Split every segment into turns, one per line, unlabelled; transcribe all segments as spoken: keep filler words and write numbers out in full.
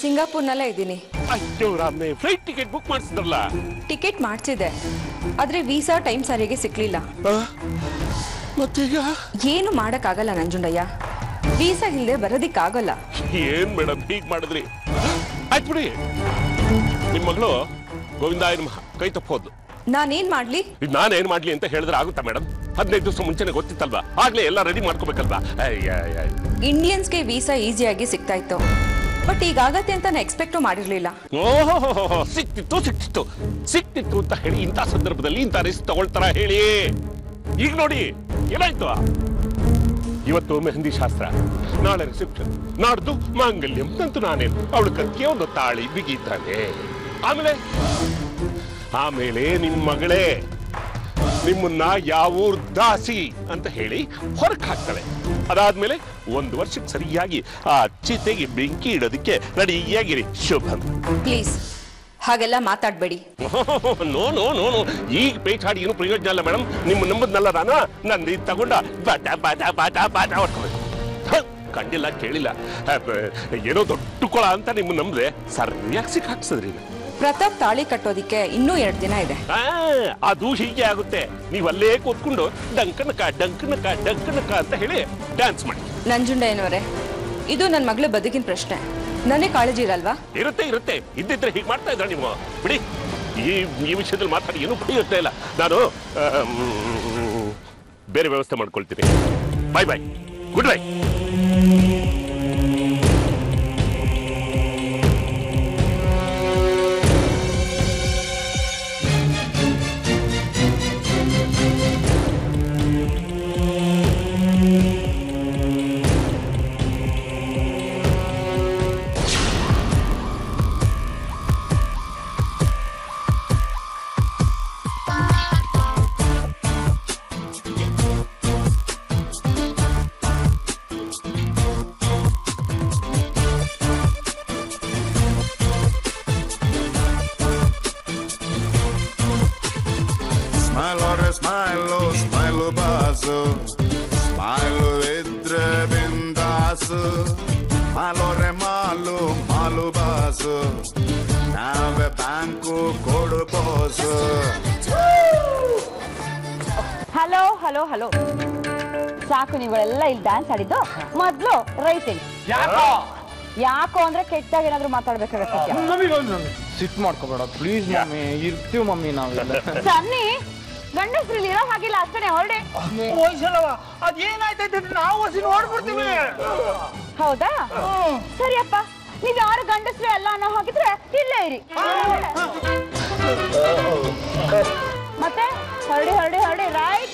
ಸಿಂಗಾಪುರ್ನಲ್ಲೇ ಇದ್ದೀನಿ.
ಅಯ್ಯೋ ರಾಮ್ನೆ, ಫ್ಲೈಟ್ ಟಿಕೆಟ್ ಬುಕ್ ಮಾಡಿಸಿದ್ರಲ್ಲ?
ಟಿಕೆಟ್ ಮಾಡ್ಸಿದೆ, ಆದ್ರೆ ವೀಸಾ ಟೈಮ್ ಸರಿಯಾಗಿ ಸಿಕ್ಲಿಲ್ಲ.
ಮತ್ತೀಗ
ಏನು ಮಾಡಕ್ಕಾಗಲ್ಲ ನಂಜುಂಡಯ್ಯ, ವೀಸಾ ಇಲ್ಲದೆ ಬರೋದಿಕ್ಕಾಗಲ್ಲ.
ಏನ್ ಮೇಡಮ್ ಹೀಗ್ ಮಾಡಿದ್ರಿ? ಆಯ್ತು ಬಿಡಿ, ನಿಮ್ ಮಗಳು ಗೋವಿಂದಾಯನ ಕೈ ತಪ್ಪೋದು.
ನಾನೇನ್ ಮಾಡ್ಲಿ?
ನಾನೇನ್ ಮಾಡ್ಲಿ ಅಂತ ಹೇಳಿದ್ರೆ ಆಗುತ್ತಾ ಮೇಡಮ್? ಹದಿನೈದು ದಿವಸ ಮುಂಚೆನೆ ಗೊತ್ತಿತ್ತಲ್ವಾ, ಆಗ್ಲೇ ಎಲ್ಲ ರೆಡಿ ಮಾಡ್ಕೋಬೇಕಲ್ವಾ?
ಇಂಡಿಯನ್ಸ್ಗೆ ವೀಸಾ ಈಸಿಯಾಗಿ ಸಿಗ್ತಾ ಇತ್ತು, ಬಟ್ ಈಗಾಗತ್ತೆ ಅಂತ ನಾನು ಎಕ್ಸ್ಪೆಕ್ಟು ಮಾಡಿರ್ಲಿಲ್ಲ.
ಓಹೋ, ಸಿಕ್ತಿತ್ತು ಸಿಕ್ತಿತ್ತು ಸಿಕ್ತಿತ್ತು ಅಂತ ಹೇಳಿ ಇಂಥ ಸಂದರ್ಭದಲ್ಲಿ ಇಂಥ ರಿಸ್ಕ್ ತಗೊಳ್ತಾರ ಹೇಳಿ? ಈಗ ನೋಡಿ ಏನಾಯ್ತು. ಇವತ್ತು ಮೆಹಂದಿ ಶಾಸ್ತ್ರ, ನಾಳೆ ರಿಸೆಪ್ಷನ್, ನಾಡ್ದು ಮಾಂಗಲ್ಯಂ ಅಂತೂ ನಾನೇನು ಅವಳು ಕತ್ತಿಗೆ ಒಂದು ತಾಳಿ ಬಿಗಿತಾನೆ. ಆಮೇಲೆ ಆಮೇಲೆ ನಿಮ್ ಮಗಳೇ ನಿಮ್ಮನ್ನ ಯಾವೂರ್ ದಾಸಿ ಅಂತ ಹೇಳಿ ಹೊರಕ್ ಹಾಕ್ತಾಳೆ. ಅದಾದ್ಮೇಲೆ ಒಂದು ವರ್ಷಕ್ಕೆ ಸರಿಯಾಗಿ ಆ ಚಿತೆಗೆ ಬೆಂಕಿ ಇಡೋದಕ್ಕೆ ರೆಡಿಯಾಗಿರಿ. ಶುಭಂ.
ಪ್ಲೀಸ್ ಹಾಗೆಲ್ಲ ಮಾತಾಡ್ಬೇಡಿ.
ನೋ ನೋ ನೋ ನೋ ಈಗ ಪೇಚಾಡಿ ಏನು ಪ್ರಯೋಜನ ಅಲ್ಲ ಮೇಡಮ್. ನಿಮ್ಮ ನಂಬದ್ನಲ್ಲ ನಾನು, ನಂದು ಇದು ತಗೊಂಡ ಬಾಟ ಬಾಟ ಬಾಟ ಬಾಟ ಹೊಡ್ಕೋಬೇಕು. ಕಂಡಿಲ್ಲ ಕೇಳಿಲ್ಲ, ಏನೋ ದೊಡ್ಡ ಕೊಳ ಅಂತ ನಿಮ್ಮ ನಂಬದೆ ಸರಿಯಾಗಿ ಸಿಕ್ ಹಾಕ್ಸದ್ರಿ.
ಪ್ರತಾಪ್ ತಾಳಿ ಕಟ್ಟೋದಿಕ್ಕೆ ಇನ್ನೂ ಎರಡು ದಿನ ಇದೆ.
ಅದು ಹೀಗೆ ಆಗುತ್ತೆ. ನೀವು ಅಲ್ಲೇ ಕೂತ್ಕೊಂಡು ಡಂಕನಕ ಡಂಕನಕ ಡಂಕನಕ ಅಂತ ಹೇಳಿ ಡ್ಯಾನ್ಸ್ ಮಾಡಿ.
ನಂಜುಂಡಯ್ಯನವರೇ, ಇದು ನನ್ನ ಮಗಳ ಬದುಕಿನ ಪ್ರಶ್ನೆ, ನನಗೆ ಕಾಳಜಿ ಇರಲ್ವಾ?
ಇರುತ್ತೆ ಇರುತ್ತೆ ಇದ್ದಿದ್ರೆ ಹೀಗೆ ಮಾಡ್ತಾ ಇದ್ರ ನೀವು. ಬಿಡಿ, ಈ ಈ ವಿಷಯದಲ್ಲಿ ಮಾತಾಡಿ ಏನು ಇರ್ತಾ ಇಲ್ಲ. ನಾನು ಬೇರೆ ವ್ಯವಸ್ಥೆ ಮಾಡ್ಕೊಳ್ತೀನಿ. Bye bye, goodbye.
Smile, smile, basu. Smile idre bindasu. Malo re malu, malu basu. Nave banku kodu bosu.
Hello hello hello ಸಾಕು, ನೀವುಗಳೆಲ್ಲ ಇಲ್ಲಿ ಡ್ಯಾನ್ಸ್ ಆಡಿದ್ದು. ಮೊದ್ಲು ರೈಟಿಂಗ್ ಯಾಕೋ ಅಂದ್ರೆ ಕೆಟ್ಟಾಗ ಏನಾದ್ರು ಮಾತಾಡ್ಬೇಕಾಗತ್ತೆ.
ಸಿಟ್ ಮಾಡ್ಕೋಬೇಡ ಪ್ಲೀಸ್ ಮಮ್ಮಿ, ಇರ್ತೀವಿ ಮಮ್ಮಿ ನಾವೆಲ್ಲ.
ಸನ್ನಿ, ಗಂಡಸ್ರಲ್ಲಿ ಇರೋ ಹಾಗಿಲ್ಲ ಅಷ್ಟೇ, ಹೊರಡೆ.
ಅದೇನಾಯ್ತೈತೆ ನಾವು ನೋಡ್ಬಿಡ್ತೀವಿ.
ಹೌದಾ, ಸರಿಯಪ್ಪ, ನೀವ್ ಯಾರು ಗಂಡಸ್ರು ಎಲ್ಲ ಅನ್ನೋ ಹಾಗಿದ್ರೆ ಇಲ್ಲೇ ಇರಿ. ಮತ್ತೆ ಹೊರಡಿ ಹೊರಡಿ ಹೊರಡಿ. ರೈಟ್.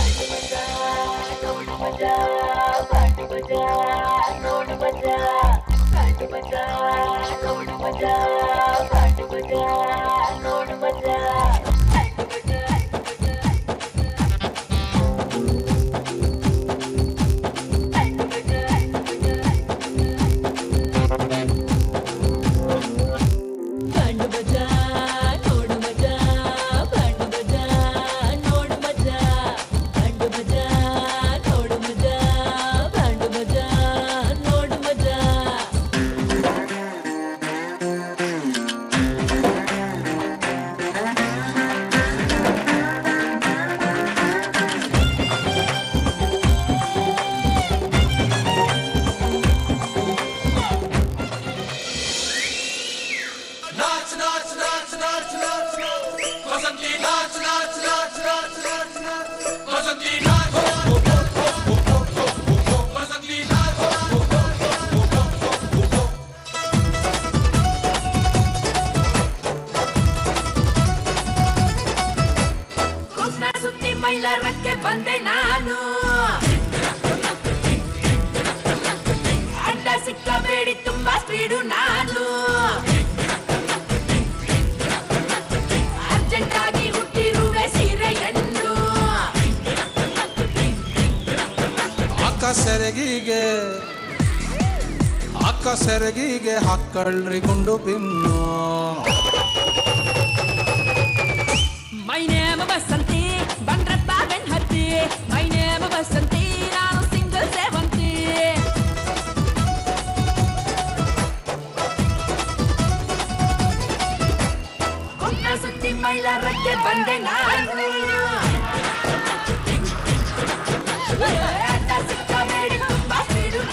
ಮೈಲಾರಕ್ಕೆ ಬಂದೆ ನಾನು, ಅಡ್ಡ ಸಿಕ್ಕಬೇಡಿ ತುಂಬಾ ಸ್ಪೀಡು ನಾನು, ಅರ್ಜೆಂಟ್ ಆಗಿ ಹುಟ್ಟಿರುವೆ ಸೀರೆಯನ್ನು,
ಅಕ್ಕ ಸೆರಗಿಗೆ ಅಕ್ಕ ಸೆರಗಿಗೆ ಹಾಕಳ್ರಿ ಗುಂಡು ಬಿನ್ನು.
My name Vasanti, ಬಂದ್ರಪ್ಪ ಬೆನ್ ಹತ್ತಿ. My name Vasanti, ನಾನು ಸಿಂಗಲ್ ಸೇವಂತಿ. ಅದಕ್ಕೆ ಬಂದೆ ನಾನು ಅಡ್ಡ ಸಿಕ್ಕಬೇಡಿ ತುಂಬಾ ಸ್ಪೀಡು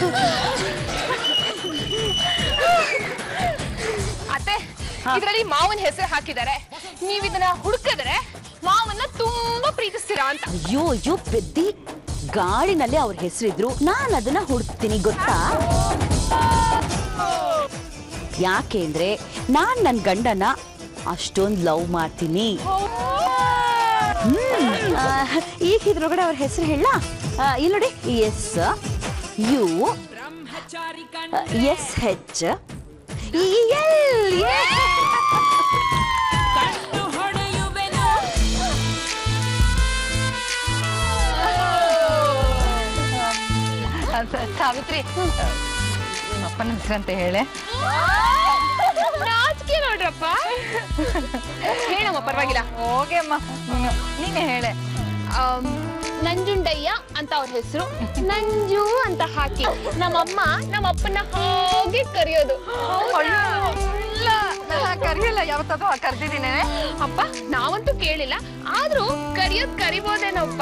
ಅತ್ತೆ ಇದರಲ್ಲಿ ಮಾವನ ಹೆಸರು ಹಾಕಿದ್ದಾರೆ ನೀವ್ ಇದನ್ನ ಹುಡುಕಿದ್ರೆ ಮಾವನ್ನ ತುಂಬಾ ಪ್ರೀತಿಸ್ತೀರಾ ಅಂತ.
ಅಯ್ಯೋ ಅಯ್ಯೋ ಪೆದ್ದಿ, ಗಾಡಿನಲ್ಲಿ ಅವ್ರ ಹೆಸರಿದ್ರು ನಾನು ಅದನ್ನ ಹುಡುಕ್ತೀನಿ ಗೊತ್ತಾ? ಯಾಕೆಂದ್ರೆ ನಾನ್ ನನ್ ಗಂಡನ ಅಷ್ಟೊಂದ್ ಲವ್ ಮಾಡ್ತೀನಿ. ಹ್ಮ್ ಈಗ ಇದ್ರೊಳಗಡೆ ಅವ್ರ ಹೆಸರು ಹೇಳ ಇಲ್ಲಿ ನೋಡಿ. ಎಸ್ ಯು ಎಸ್ ಹೆಚ್
ಕಣ್ಣು ಹೊಡೆಯುವೆನು
ಸಾವಿತ್ರಿ ಅಪ್ಪನ ಹೆಸರಂತ ಹೇಳೆ. ನಾಚಿಕೆ ನೋಡ್ರಪ್ಪ. ಹೇಳಮ್ಮ ಪರವಾಗಿಲ್ಲ. ಹೋಗೆ ಅಮ್ಮ ನೀನೇ ಹೇಳೆ. ನಂಜುಂಡಯ್ಯ ಅಂತ ಅವ್ರ ಹೆಸರು, ನಂಜು ಅಂತ ಹಾಕಿ ನಮ್ಮಮ್ಮ ನಮ್ಮಪ್ಪನ ಹೋಗಿ ಕರೆಯೋದು. ಕರಿಯಲ್ಲ, ಯಾವತ್ತಾದ್ರೂ ಕರ್ದಿದ್ದೀನಿ ಅಪ್ಪ. ನಾವಂತೂ ಕೇಳಿಲ್ಲ, ಆದ್ರೂ ಕರಿಯೋದ್ ಕರಿಬೋದೇನಪ್ಪ.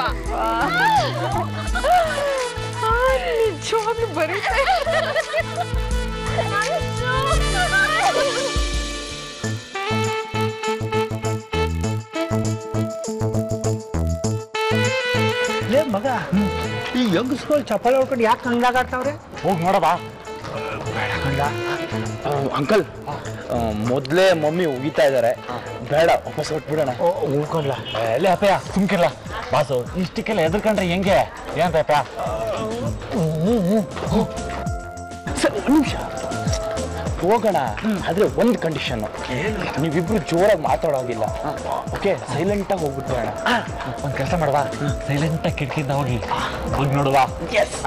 ನಿಜವಾಗ್ಲೂ ಬರುತ್ತೆ.
ಮಗ ಈ ಯಂಗಸ್ಗಳು ಚಪ್ಪಾಳೆ ಹೊಡ್ಕೊಂಡು ಯಾಕೆ ಹಂಗಾಗಾಡ್ತಾವ್ರೆ?
ಹೋಗಿ ನೋಡಬಾ. ಅಂಕಲ್ ಮೊದ್ಲೇ ಮಮ್ಮಿ ಉಗಿತಾ ಇದಾರೆ, ಬೇಡ ವಾಪಸ್ ಹೊಟ್ಬಿಡೋಣ.
ಉಳ್ಕೊಲ್ಲ
ಎಲ್ಲಿ ಅಪ್ಪಯ್ಯ ಸುಮ್ಕಿಲ್ಲ ಬಾಸು, ಇಷ್ಟಕ್ಕೆಲ್ಲ ಎದ್ರಕೊಂಡ್ರೆ ಹೆಂಗೆ ಏನಂತ ಅಪ್ಪಯ್ಯ? ಸರಿ ಒಂದು ನಿಮಿಷ ಹೋಗೋಣ, ಆದ್ರೆ ಒಂದು ಕಂಡೀಷನ್, ನೀವಿಬ್ರು ಜೋರಾಗಿ ಮಾತಾಡೋಗಿಲ್ಲ. ಓಕೆ, ಸೈಲೆಂಟ್ ಆಗಿ ಹೋಗ್ಬಿಟ್ಬೇಡ. ಒಂದು ಕೆಲಸ ಮಾಡುವ, ಸೈಲೆಂಟ್ ಆಗಿ ಕಿಟಕಿಯಿಂದ ಹೋಗಿ ಹೋಗಿ ನೋಡುವ. ಎಸ್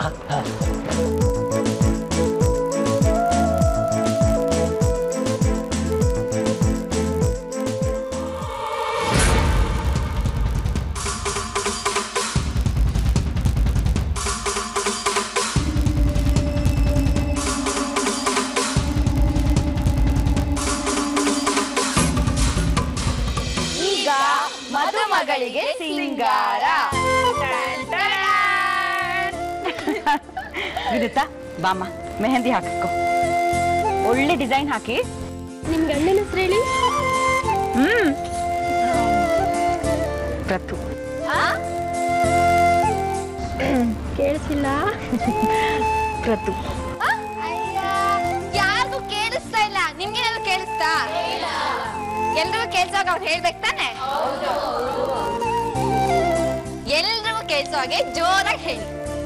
ಮದುಮಗಳಿಗೆ ಸಿಂಗಾರ. ವಿರುತ್ತಾ ಬಾಮ್ಮ, ಮೆಹಂದಿ ಹಾಕಿಸ್ಕೊ. ಒಳ್ಳೆ ಡಿಸೈನ್ ಹಾಕಿ.
ನಿಮ್ ಗಂಡನ ಹೆಸರು ಹೇಳಿ.
ಹ್ಮ್ ಪ್ರತು.
ಕೇಳಿಸಿಲ್ಲ.
ಪ್ರತು.
ಯಾರಿಗೂ ಕೇಳಿಸ್ತಾ ಇಲ್ಲ, ನಿಮ್ಗೆ ಕೇಳಿಸ್ತಾ? ಎಲ್ರಿಗೂ ಕೇಳಿಸೋಗ ಅವ್ರು ಹೇಳ್ಬೇಕು ತಾನೆ. ಎಲ್ರಿಗೂ ಕೇಳಿಸೋ ಹಾಗೆ ಜೋರಾಗಿ ಹೇಳಿ.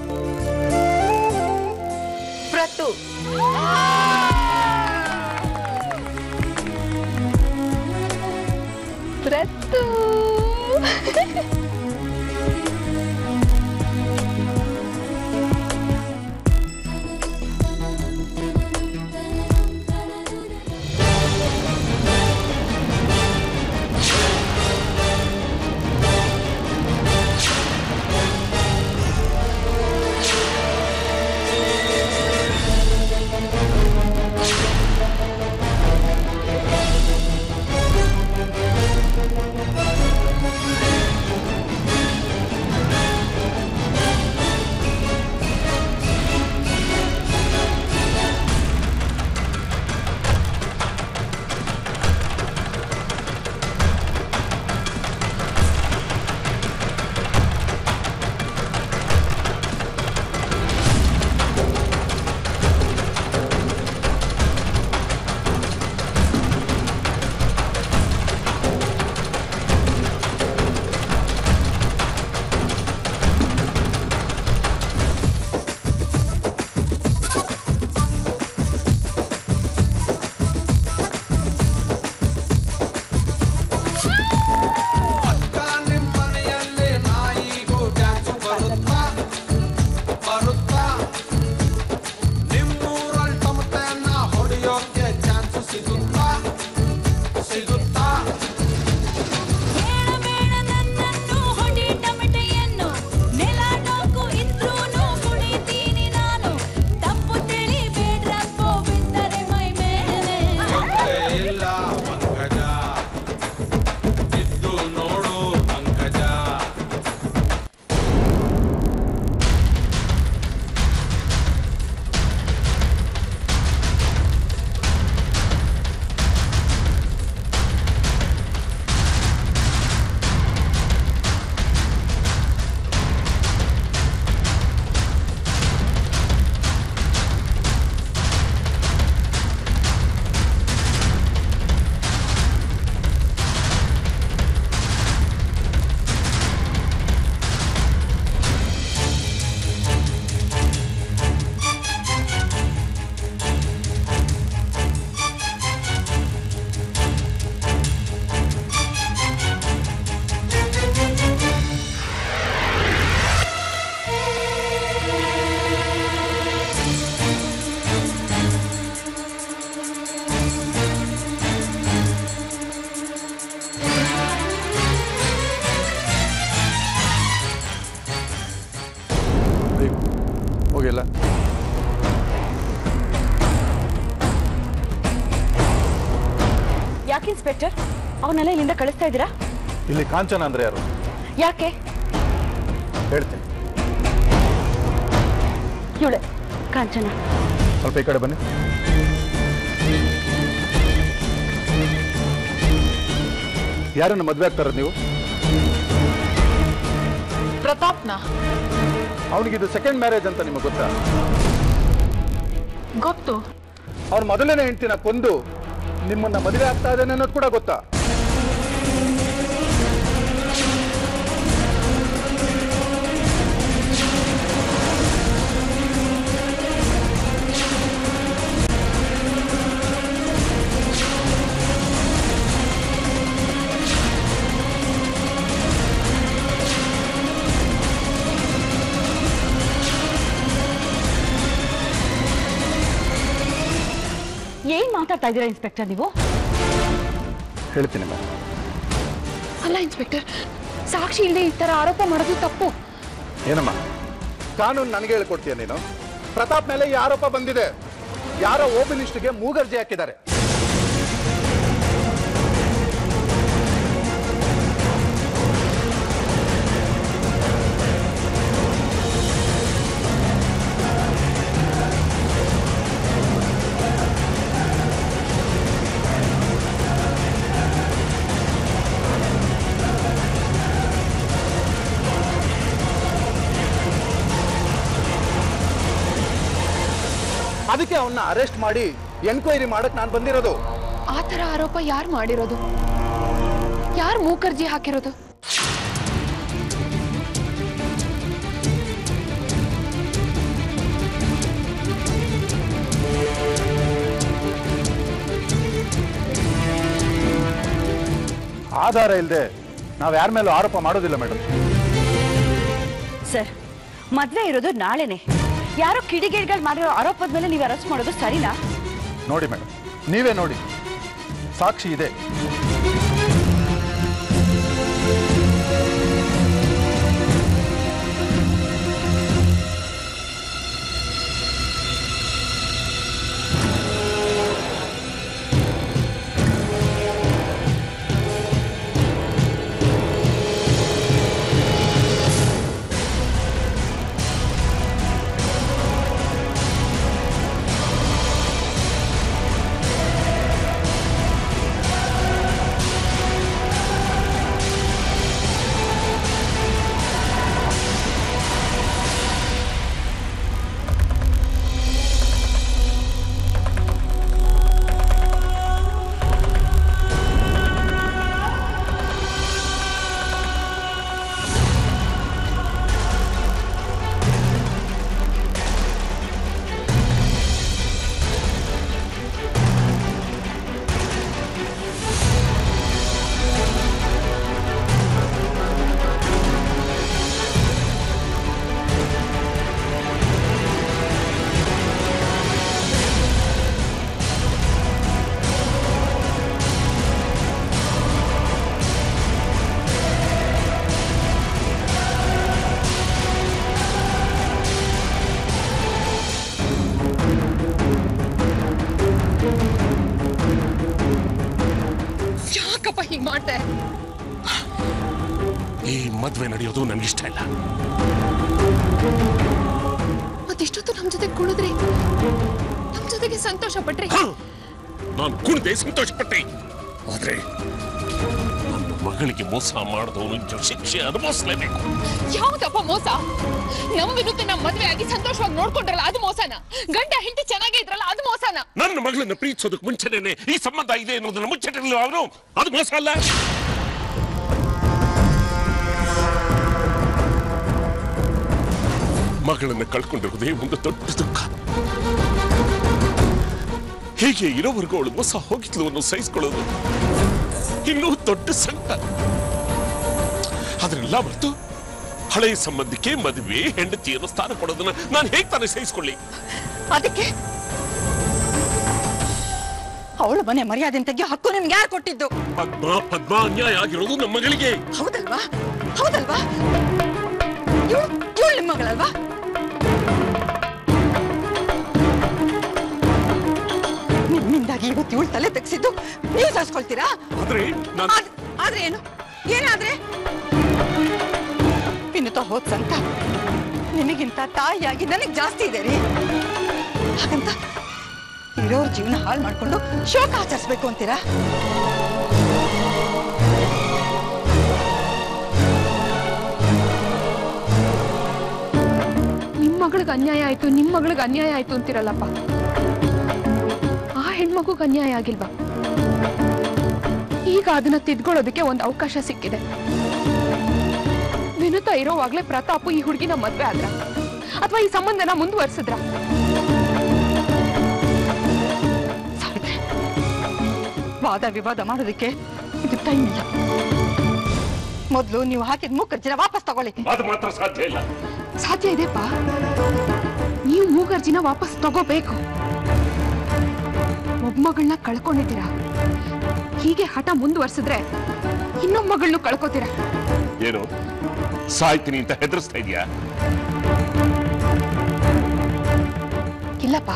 ಪ್ರತು. ಪ್ರತು.
ಯಾಕೆ ಇನ್ಸ್ಪೆಕ್ಟರ್ ಅವನ್ನೆಲ್ಲ ಇಲ್ಲಿಂದ ಕಳಿಸ್ತಾ ಇದ್ದೀರಾ?
ಇಲ್ಲಿ ಕಾಂಚನ ಅಂದ್ರೆ ಯಾರು?
ಯಾಕೆ
ಹೇಳ್ತೀನಿ.
ಇವಳೆ ಕಾಂಚನ.
ಸ್ವಲ್ಪ ಈ ಕಡೆ ಬನ್ನಿ. ಯಾರನ್ನ ಮದುವೆ ಆಗ್ತಾರ ನೀವು?
ಪ್ರತಾಪ್ನ.
ಅವನಿಗಿದು ಸೆಕೆಂಡ್ ಮ್ಯಾರೇಜ್ ಅಂತ ನಿಮಗೆ ಗೊತ್ತಾ?
ಗೊತ್ತು.
ಅವ್ರ ಮೊದಲನೇ ಹೆಂಡತಿನ ಕೊಂದು ನಿಮ್ಮನ್ನ ಮದುವೆ ಆಗ್ತಾ ಇದ್ದಾನೆ ಅನ್ನೋದು ಕೂಡ ಗೊತ್ತಾ?
ಏನ್ ಮಾತಾಡ್ತಾ ಇದ್ದೀರಾ ಇನ್ಸ್ಪೆಕ್ಟರ್ ನೀವು?
ಹೇಳ್ತೀನಿ ಮೇಡಮ್.
ಅಲ್ಲ ಇನ್ಸ್ಪೆಕ್ಟರ್, ಸಾಕ್ಷಿ ಇಲ್ಲದೆ ಈ ತರ ಆರೋಪ ಮಾಡೋದು ತಪ್ಪು.
ಏನಮ್ಮ ಕಾನೂನು ನನಗೆ ಹೇಳ್ಕೊಡ್ತೀಯ ನೀನು? ಪ್ರತಾಪ್ ಮೇಲೆ ಈ ಆರೋಪ ಬಂದಿದೆ. ಯಾರೋ ಓಬಿನಿಸ್ಟ್ಗೆ ಮೂಗರ್ಜಿ ಹಾಕಿದ್ದಾರೆ. ಅದಕ್ಕೆ ಅವನ್ನ ಅರೆಸ್ಟ್ ಮಾಡಿ ಎನ್ಕ್ವೈರಿ ಮಾಡಕ್ ನಾನು ಬಂದಿರೋದು.
ಆ ತರ ಆರೋಪ ಯಾರು ಮಾಡಿರೋದು? ಯಾರು ಮೂಕರ್ಜಿ ಹಾಕಿರೋದು?
ಆಧಾರ ಇಲ್ಲದೆ ನಾವ್ ಯಾರ ಮೇಲೂ ಆರೋಪ ಮಾಡೋದಿಲ್ಲ ಮೇಡಮ್.
ಸರ್, ಮದ್ವೆ ಇರೋದು ನಾಳೆನೆ. ಯಾರೋ ಕಿಡಿಗೇಡಿಗಳು ಮಾಡಿರೋ ಆರೋಪದ ಮೇಲೆ ನೀವು ಅರೆಸ್ಟ್ ಮಾಡೋದು ಸರಿನಾ?
ನೋಡಿ ಮೇಡಮ್, ನೀವೇ ನೋಡಿ, ಸಾಕ್ಷಿ ಇದೆ.
ಹಿಂಗ್ ಮಾಡ್ದೆ?
ಈ ಮದ್ವೆ ನಡೆಯೋದು ನನ್ಗಿಷ್ಟ ಇಲ್ಲ.
ಮತ್ತಿಷ್ಟೊತ್ತು ನಮ್ ಜೊತೆ ಕುಣಿದ್ರಿ, ನಮ್ ಜೊತೆಗೆ ಸಂತೋಷ ಪಟ್ರಿ.
ನಾನು ಕುಣಿದೆ, ಸಂತೋಷ ಪಟ್ಟೆ. ಆದ್ರೆ ನನ್ನ ಮಗಳಿಗೆ ಮೋಸ ಮಾಡಿದವನು ಶಿಕ್ಷೆ ಅನುಭವಿಸಲೇಬೇಕು.
ಯಾವ್ದಪ್ಪ ಮೋಸ? ನಮ್ ವಿರುದ್ಧ ನಮ್ ಮದ್ವೆ ಆಗಿ ಸಂತೋಷವಾಗಿ ನೋಡ್ಕೊಂಡ್ರಲ್ಲ ಅದು ಮೋಸನ? ಗಂಡ ಹೆಂಡತಿ ಚೆನ್ನಾಗೇ ಇದ್ರಲ್ಲ ಅದು ಮೋಸನ?
ನನ್ನ ಮಗಳನ್ನ ಪ್ರೀತಿಸೋದಕ್ಕೆ ಮುಂಚೆನೆ ಈ ಸಂಬಂಧ ಇದೆ ಅನ್ನೋದನ್ನ ಮುಚ್ಚಿಟ್ಟಿರಲಿಲ್ಲ ಅವನು, ಅದು ಮೋಸ ಅಲ್ಲ. ಮಗಳನ್ನ ಕಳ್ಕೊಂಡಿರುವುದೇ ಒಂದು ದೊಡ್ಡ ದುಃಖ. ಹೀಗೆ ಇರೋವರೆಗೂ ಅವಳು ಮೋಸ ಹೋಗಿದ್ಲು ಅನ್ನೋ ಸಹಿಸ್ಕೊಳ್ಳೋದು ಇನ್ನೂ ದೊಡ್ಡ ಸಂಕಟ. ಅದನ್ನೆಲ್ಲ ಮರೆತು ಹಳೆಯ ಸಂಬಂಧಕ್ಕೆ ಮದುವೆ ಹೆಂಡತಿಯನ್ನು ಸ್ಥಾನ ಕೊಡೋದನ್ನ ನಾನು ಹೇಗೆ ತಾನೇ ಸಹಿಸ್ಕೊಳ್ಳಿ?
ಅದಕ್ಕೆ ಅವಳ ಮನೆ ಮರ್ಯಾದೆ ತೆಗೆಯೋ ಹಕ್ಕು ನಿಮ್ಗೆ ಯಾರು ಕೊಟ್ಟಿದ್ದು?
ಪದ್ಮ ಪದ್ಮ ಅನ್ಯಾಯ ಆಗಿರೋದು ನಮ್ಮ ಮಗಳಿಗೆ.
ಹೌದಲ್ವಾ? ಹೌದಲ್ವಾ? ಇವಳು ನಿಮ್ಮ ಮಗಳಲ್ವಾ? ನಿಮ್ಮಿಂದ
ಅದಕ್ಕಾಗಿ ಇವತ್ತು ಇವಳು ತಲೆ ತೆಗ್ಸಿದ್ದು ನೀವು ತರ್ಸ್ಕೊಳ್ತೀರಾ?
ಆದ್ರೆ
ಆದ್ರೆ ಏನು ಏನಾದ್ರೆ ವಿನುತ ಹೋದ್ ಸಂತ ನಿನಗಿಂತ ತಾಯಿಯಾಗಿ ನನಗ್ ಜಾಸ್ತಿ ಇದೆ ರೀ. ಹಾಗಂತ ಇರೋರ್ ಜೀವನ ಹಾಳು ಮಾಡ್ಕೊಂಡು ಶೋಕ ಆಚರಿಸ್ಬೇಕು ಅಂತೀರಾ?
ನಿಮ್ ಮಗಳಿಗೆ ಅನ್ಯಾಯ ಆಯ್ತು ನಿಮ್ ಮಗಳಿಗೆ ಅನ್ಯಾಯ ಆಯ್ತು ಅಂತಿರಲ್ಲಪ್ಪ, ಆ ಹೆಣ್ಮಗುಗ್ ಅನ್ಯಾಯ ಆಗಿಲ್ವಾ? ಈಗ ಅದನ್ನ ತಿದ್ಕೊಳ್ಳೋದಕ್ಕೆ ಒಂದು ಅವಕಾಶ ಸಿಕ್ಕಿದೆ. ವಿನುತ ಇರೋವಾಗ್ಲೇ ಪ್ರತಾಪ್ ಈ ಹುಡುಗಿನ ಮದ್ವೆ ಆದ್ರ ಅಥವಾ ಈ ಸಂಬಂಧನ ಮುಂದುವರ್ಸಿದ್ರ?
ಸಾವಿತ್ರಿ, ವಾದ ವಿವಾದ ಮಾಡೋದಕ್ಕೆ ಇದು ಟೈಮ್ ಇಲ್ಲ. ಮೊದಲು ನೀವು ಹಾಕಿದ ಮೂಕರ್ಜಿನ ವಾಪಸ್ ತಗೊಳ್ಳಿ.
ಅದು ಮಾತ್ರ ಸಾಧ್ಯ ಇಲ್ಲ.
ಸಾಧ್ಯ ಇದೆಪ್ಪ, ನೀವು ಮೂಗರ್ಜಿನ ವಾಪಸ್ ತಗೋಬೇಕು. ಒಬ್ಬ ಮಗಳನ್ನ ಕಳ್ಕೊಂಡಿದ್ದೀರಾ, ಹೀಗೆ ಹಠ ಮುಂದುವರ್ಸಿದ್ರೆ ಇನ್ನೊಬ್ಬ ಮಗಳನ್ನು ಕಳ್ಕೋತೀರಾ.
ಏನು ಸಾಯ್ತೀನಿ ಅಂತ ಹೆದರ್ಸ್ತಾ ಇದೀಯಾ?
ಇಲ್ಲಪ್ಪ,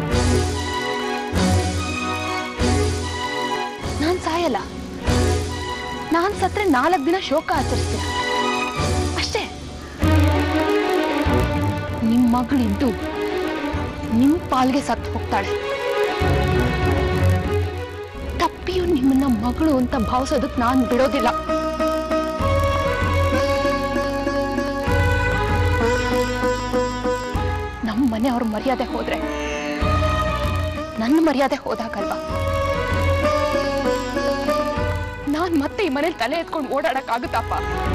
ನಾನ್ ಸಾಯಲ್ಲ. ನಾನ್ ಸತ್ರೆ ನಾಲ್ಕು ದಿನ ಶೋಕ ಆಚರಿಸ್ತೀರ ಅಷ್ಟೇ. ನಿಮ್ ಮಗಳಿದ್ದು ನಿಮ್ ಪಾಲ್ಗೆ ಸತ್ತು ಹೋಗ್ತಾಳೆ. ತಪ್ಪಿಯು ನಿಮ್ಮನ್ನ ಮಗಳು ಅಂತ ಭಾವಿಸೋದಕ್ ನಾನ್ ಬಿಡೋದಿಲ್ಲ. ನಮ್ಮ ಮನೆ ಅವ್ರ ಮರ್ಯಾದೆ ಹೋದ್ರೆ ನನ್ನ ಮರ್ಯಾದೆ ಹೋದಾಗಲ್ವಾ? ನಾನ್ ಮತ್ತೆ ಈ ಮನೇಲಿ ತಲೆ ಎತ್ಕೊಂಡು ಓಡಾಡಕ್ ಆಗುತ್ತಪ್ಪ?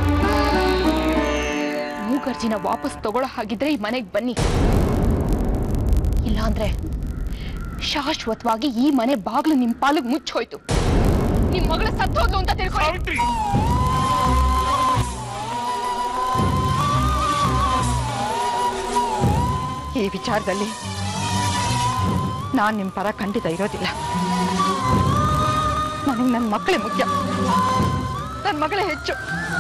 ಮೂಗರ್ಜಿನ ವಾಪಸ್ ತಗೊಳ್ಳೋ ಹಾಗಿದ್ರೆ ಈ ಮನೆಗೆ ಬನ್ನಿ, ಇಲ್ಲಾಂದ್ರೆ ಶಾಶ್ವತವಾಗಿ ಈ ಮನೆ ಬಾಗ್ಲು ನಿಮ್ ಪಾಲಿಗೆ ಮುಚ್ಚೋಯ್ತು. ನಿಮ್ ಮಗಳ ಸತ್ತೋದ್ಲು ಅಂತ ತಿಳ್ಕೊಳ್ಳಿ.
ಈ ವಿಚಾರದಲ್ಲಿ ನಾನ್ ನಿಮ್ ಪರ ಖಂಡಿತ ಇರೋದಿಲ್ಲ. ನನಗೆ ನನ್ನ ಮಕ್ಕಳೇ ಮುಖ್ಯ, ನನ್ನ ಮಗಳೇ ಹೆಚ್ಚು.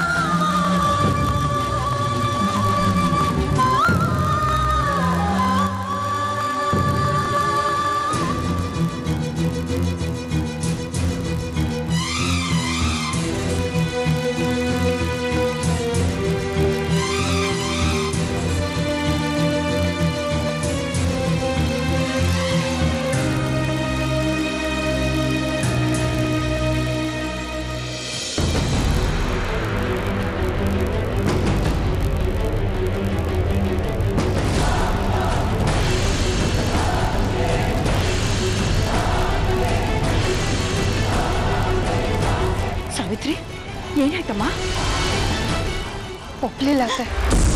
ಸಾವಿತ್ರಿ, ಏನಾಯ್ತಮ್ಮ?
ಒಪ್ಲಿಲ್ಲ ಸರ್.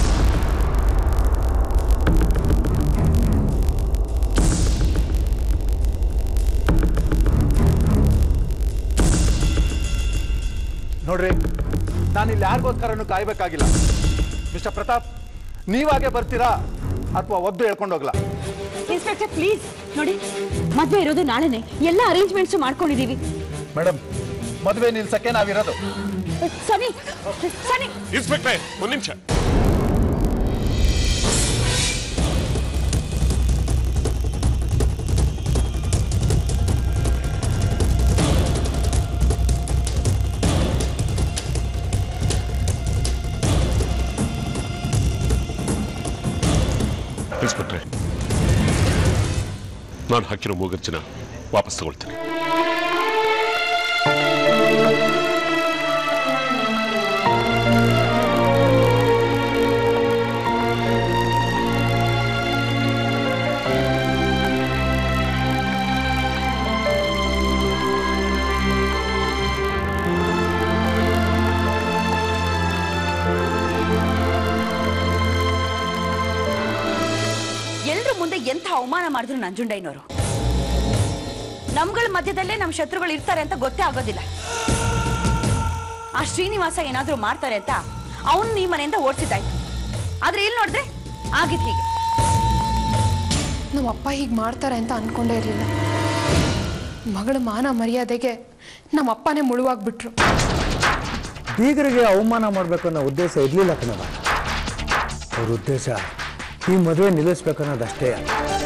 ನೋಡ್ರಿ, ನಾನಿಲ್ಲಿ ಯಾರಿಗೋಸ್ಕರನು ಕಾಯ್ಬೇಕಾಗಿಲ್ಲ. ಮಿಸ್ಟರ್ ಪ್ರತಾಪ್, ನೀವಾಗೆ ಬರ್ತೀರಾ ಅಥವಾ ಒದ್ದು ಹೇಳ್ಕೊಂಡು ಹೋಗ್ಲಾ?
ಇನ್ಸ್ಪೆಕ್ಟರ್ ಪ್ಲೀಸ್ ನೋಡಿ, ಮದ್ವೆ ಇರೋದು ನಾಳೆನೆ, ಎಲ್ಲ ಅರೇಂಜ್ಮೆಂಟ್ಸ್ ಮಾಡ್ಕೊಂಡಿದೀವಿ.
ಮೇಡಮ್, ಮದುವೆ ನಿಲ್ಸಕ್ಕೆ ನಾವಿರೋದು.
ಸನಿ ಸನಿ
ಇನ್ಸ್ಪೆಕ್ಟ್ರೆ, ಒಂದ್ ನಿಮಿಷ. ಇನ್ಸ್ಪೆಕ್ಟ್ರೆ, ನಾನು ಹಾಕಿರೋ ಮೂಗರ್ಜಿನ ವಾಪಸ್ ತಗೊಳ್ತೀನಿ.
ಎಂಥ ಅವಮಾನ ಮಾಡಿದ್ರು ನಂಜುಂಡಯ್ಯನವರು. ನಮ್ಗಳ ಮಧ್ಯದಲ್ಲೇ ನಮ್ಮ ಶತ್ರುಗಳು ಇರ್ತಾರೆ ಅಂತ ಗೊತ್ತೇ ಆಗೋದಿಲ್ಲ. ಆ ಶ್ರೀನಿವಾಸ ಏನಾದ್ರೂ ಮಾಡ್ತಾರೆ ಅಂತ ಅವನು ಈ ಮನೆಯಿಂದ ಓಡಿಸಿದ್ದಾಯ್ತು. ಆದ್ರೆ ಇಲ್ಲಿ ನೋಡಿದ್ರೆ ಆಗಿದ್ ಹೀಗೆ.
ನಮ್ಮ ಅಪ್ಪ ಹೀಗೆ ಮಾಡ್ತಾರೆ ಅಂತ ಅನ್ಕೊಂಡೇ ಇರಲಿಲ್ಲ. ಮಗಳ ಮಾನ ಮರ್ಯಾದೆಗೆ ನಮ್ಮ ಅಪ್ಪನೇ ಮುಳುವಾಗ್ಬಿಟ್ರು.
ಬೀಗರಿಗೆ ಅವಮಾನ ಮಾಡಬೇಕು ಅನ್ನೋ ಉದ್ದೇಶ ಇರಲಿಲ್ಲ ಕಣವ. ಅವ್ರ ಉದ್ದೇಶ ಈ ಮದುವೆ ನಿಲ್ಲಿಸ್ಬೇಕನ್ನೋದಷ್ಟೇ.